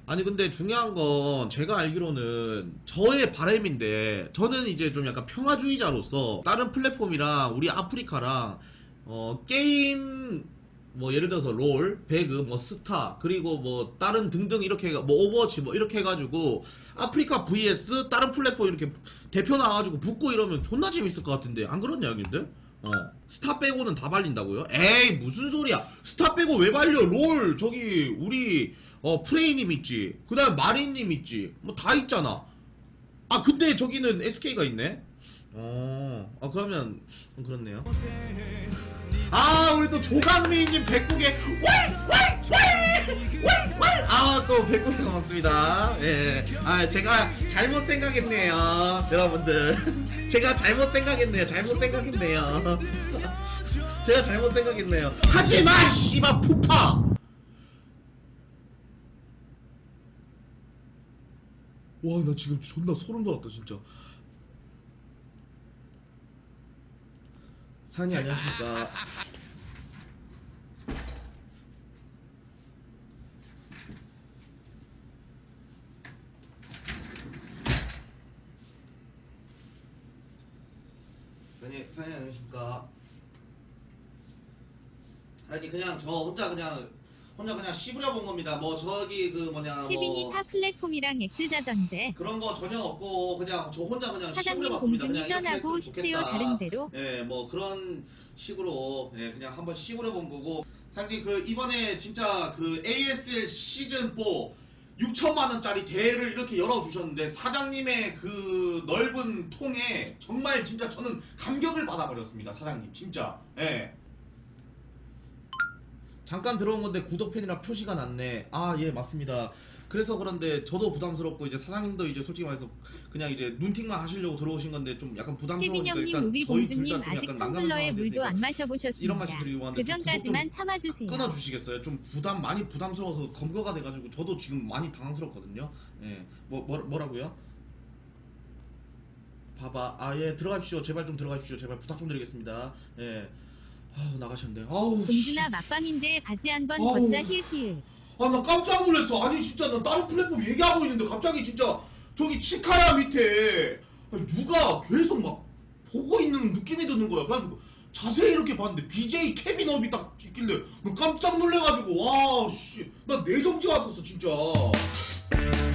아니 근데 중요한 건 제가 알기로는 저의 바람인데 저는 이제 좀 약간 평화주의자로서 다른 플랫폼이랑 우리 아프리카랑 게임 뭐 예를 들어서 롤, 배그, 뭐 스타 그리고 뭐 다른 등등 이렇게 뭐 오버워치 뭐 이렇게 해가지고 아프리카 vs 다른 플랫폼 이렇게 대표 나와가지고 붙고 이러면 존나 재밌을 것 같은데 안 그렇냐 형님들? 스타 빼고는 다 발린다고요? 에이 무슨 소리야 스타 빼고 왜 발려 롤 저기 우리 프레이님 있지 그 다음 마린님 있지 뭐 다 있잖아 아 근데 저기는 SK가 있네 그러면 그렇네요 아 우리 또 조강미님 109개 또 109개 고맙습니다 예. 아 제가 잘못 생각했네요 여러분들 제가 잘못 생각했네요 제가 잘못 생각했네요 하지마 씨발 푸파 와 나 지금 존나 소름 돋았다 진짜 산이 안녕하십니까 산이 안녕하십니까 아니 그냥 저 혼자 그냥 씹으려 본 겁니다. 뭐 저기 그 뭐냐 케빈이 타 플랫폼이랑 엑스자던데 그런 거 전혀 없고 그냥 저 혼자 그냥 사장님 씹으려 봤습니다. 공중이 그냥 이렇게 떠나고 했으면 싶대요 좋겠다. 다른 데로 예, 뭐 그런 식으로 그냥 한번 씹으려 본 거고 사장님 그 이번에 진짜 그 ASL 시즌 4 6천만원짜리 대회를 이렇게 열어주셨는데 사장님의 그 넓은 통에 정말 진짜 저는 감격을 받아버렸습니다. 사장님 진짜 예. 잠깐 들어온 건데 구독팬이라 표시가 났네. 아, 예, 맞습니다. 그래서 그런데 저도 부담스럽고 이제 사장님도 이제 솔직히 말해서 그냥 이제 눈팅만 하시려고 들어오신 건데 좀 약간 부담스러우니까 케빈 형님 일단 우리 저희 둘 공주님 다 좀 아직 약간 난감한 텀블러에 상황이 물도 됐으니까 안 마셔보셨습니다. 이런 말씀 드리고 왔는데 그 전까지만 참아주세요. 끊어주시겠어요? 좀 많이 부담스러워서 검거가 돼가지고 저도 지금 많이 당황스럽거든요. 예, 뭐라고요? 봐봐, 예, 들어가십시오. 제발 좀 들어가십시오. 제발 부탁 좀 드리겠습니다. 예. 아우 나가셨네. 아우 공주나 막방인데 바지 한번 걷자 힐힐. 아 나 깜짝 놀랐어. 아니 진짜 나 다른 플랫폼 얘기하고 있는데 갑자기 진짜 저기 치카야 밑에 아니, 누가 계속 막 보고 있는 느낌이 드는 거야. 그래가지고 자세히 이렇게 봤는데 BJ 케빈업이 딱 있길래 너 깜짝 놀래가지고 와씨 나 내정지 왔었어 진짜.